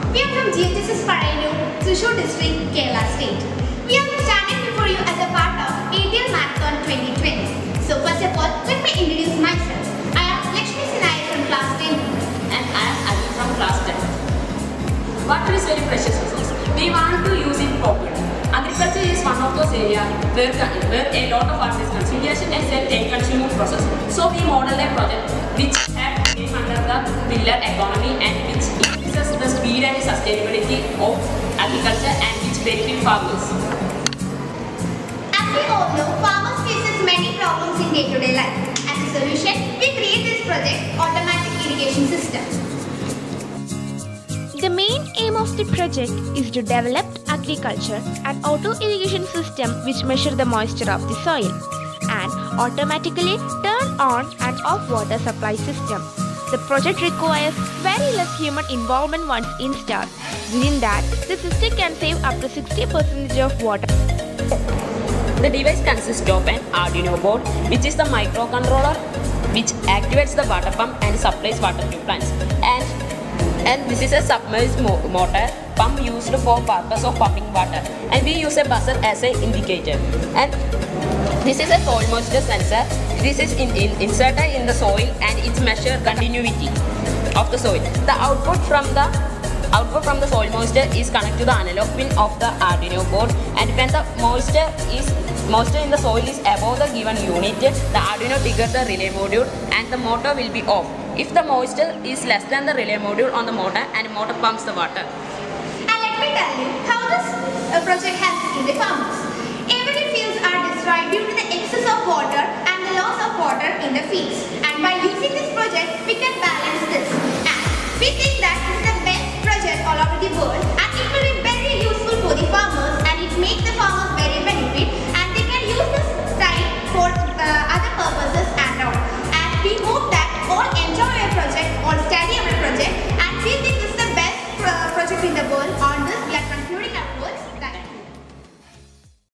We are from GHSS Parayur, Thrissur district, Kerala state. We are standing before you as a part of ATL Marathon 2020. So first of all, let me introduce myself. I am Lakshmi Sinai from class 10. And I am Adi from class 10. Water is very precious resource. We want to use it properly. Agriculture is one of those areas where a lot of water is consumed. Irrigation is a time-consuming process. So we model a project which has came under the pillar economy and which increases the speed and sustainability of agriculture and which benefit farmers. As we all know, farmers faces many problems in day-to-day life. As a solution, we create this project, Automatic Irrigation System. The main aim of the project is to develop agriculture and auto irrigation system which measure the moisture of the soil and automatically turn on and off water supply system. The project requires very less human involvement once installed. Within that, the system can save up to 60% of water. The device consists of an Arduino board, which is the microcontroller which activates the water pump and supplies water to plants. And this is a submerged motor pump used for purpose of pumping water. And we use a buzzer as an indicator. And this is a soil moisture sensor. This is inserted in the soil and it measures continuity of the soil. The output from the soil moisture is connected to the analog pin of the Arduino board, and when the moisture in the soil is above the given unit, the Arduino triggers the relay module and the motor will be off. If the moisture is less than the relay module on the motor, and motor pumps the water. And let me tell you how this project helps to the farmers. Every fields are destroyed due to the excess of water and the loss of water in the fields. And by using this project, we can balance this. And we think that this is the best project all over the world.